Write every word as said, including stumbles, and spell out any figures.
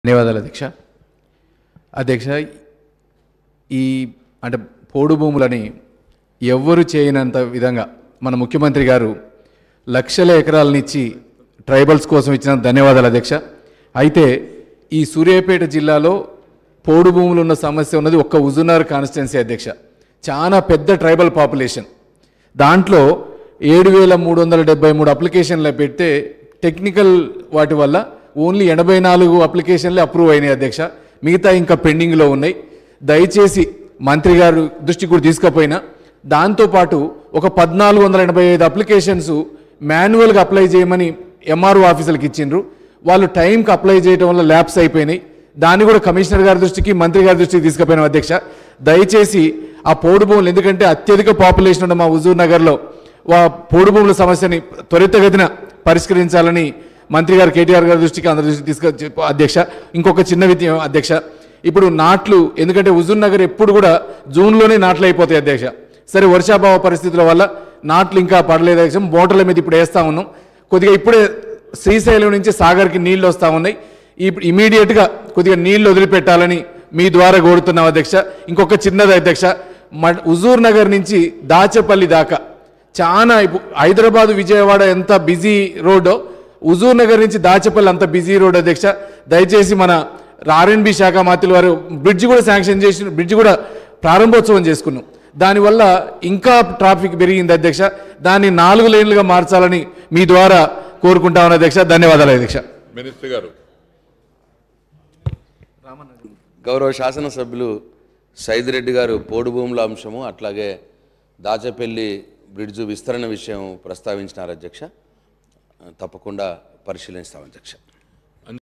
ధన్యవాదాలు అధ్యక్ష. అధ్యక్ష, ఈ అంటే పోడు భూములని ఎవ్వరు చేయనంత విధంగా మన ముఖ్యమంత్రి గారు లక్షల ఎకరాలనిచ్చి ట్రైబల్స్ కోసం ఇచ్చిన ధన్యవాదాలు అధ్యక్ష. అయితే ఈ సూర్యాపేట జిల్లాలో పోడు భూములు ఉన్న సమస్య ఉన్నది ఒక్క హుజూర్నగర్ కాన్స్టిట్యున్సీ అధ్యక్ష. చాలా పెద్ద ట్రైబల్ పాపులేషన్. దాంట్లో ఏడు వేల మూడు వందల డెబ్బై మూడు అప్లికేషన్లు పెడితే టెక్నికల్ వాటి వల్ల ఓన్లీ ఎనభై నాలుగు అప్లికేషన్లే అప్రూవ్ అయినాయి అధ్యక్ష. మిగతా ఇంకా పెండింగ్లో ఉన్నాయి. దయచేసి మంత్రి గారు దృష్టికి కూడా తీసుకుపోయినా దాంతోపాటు ఒక పద్నాలుగు వందల ఎనభై ఐదు అప్లికేషన్స్ మాన్యువల్గా అప్లై చేయమని ఎంఆర్ఓ ఆఫీసులకు ఇచ్చిండ్రు. వాళ్ళు టైంకి అప్లై చేయడం వల్ల ల్యాప్స్ అయిపోయినాయి. దాన్ని కూడా కమిషనర్ గారి దృష్టికి మంత్రి గారి దృష్టికి తీసుకుపోయినాం అధ్యక్ష. దయచేసి ఆ పోడు భూములు, ఎందుకంటే అత్యధిక పాపులేషన్ ఉన్న మా హుజూర్ నగర్లో వా పోడు భూముల సమస్యని త్వరితగతిన పరిష్కరించాలని మంత్రి గారు కేటీఆర్ గారి దృష్టికి అందరి దృష్టికి తీసుకు అధ్యక్ష. ఇంకొక చిన్న విషయం అధ్యక్ష, ఇప్పుడు నాట్లు, ఎందుకంటే హుజూర్ నగర్ ఎప్పుడు కూడా జూన్లోనే నాట్లు అయిపోతాయి అధ్యక్ష. సరే, వర్షాభావ పరిస్థితుల వల్ల నాట్లు ఇంకా పడలేదు అధ్యక్ష. మోటార్ల మీద ఇప్పుడు వేస్తూ ఉన్నాం. కొద్దిగా ఇప్పుడే శ్రీశైలం నుంచి సాగర్కి నీళ్లు వస్తూ ఉన్నాయి. ఇప్పుడు ఇమీడియట్గా కొద్దిగా నీళ్లు వదిలిపెట్టాలని మీ ద్వారా కోరుతున్నాం అధ్యక్ష. ఇంకొక చిన్నది అధ్యక్ష, హుజూర్ నగర్ నుంచి దాచపల్లి దాకా చాలా హైదరాబాదు విజయవాడ ఎంత బిజీ రోడ్డో హుజూర్ నగర్ నుంచి దాచపల్లి అంత బిజీ రోడ్ అధ్యక్ష. దయచేసి మన ఆర్ఎండ్బి శాఖ మంత్రులు వారు బ్రిడ్జ్ కూడా శాంక్షన్ చేసి బ్రిడ్జ్ కూడా ప్రారంభోత్సవం చేసుకున్నాం. దానివల్ల ఇంకా ట్రాఫిక్ పెరిగింది అధ్యక్ష. దాన్ని నాలుగు లేన్లుగా మార్చాలని మీ ద్వారా కోరుకుంటామని అధ్యక్ష. ధన్యవాదాలు అధ్యక్ష. మినిస్టర్ గారు. గౌరవ శాసనసభ్యులు సైదిరెడ్డి గారు పోడు భూముల అంశము అట్లాగే దాచపల్లి బ్రిడ్జు విస్తరణ విషయం ప్రస్తావించినారు అధ్యక్ష. తప్పకుండా పరిశీలిస్తాం అధ్యక్ష.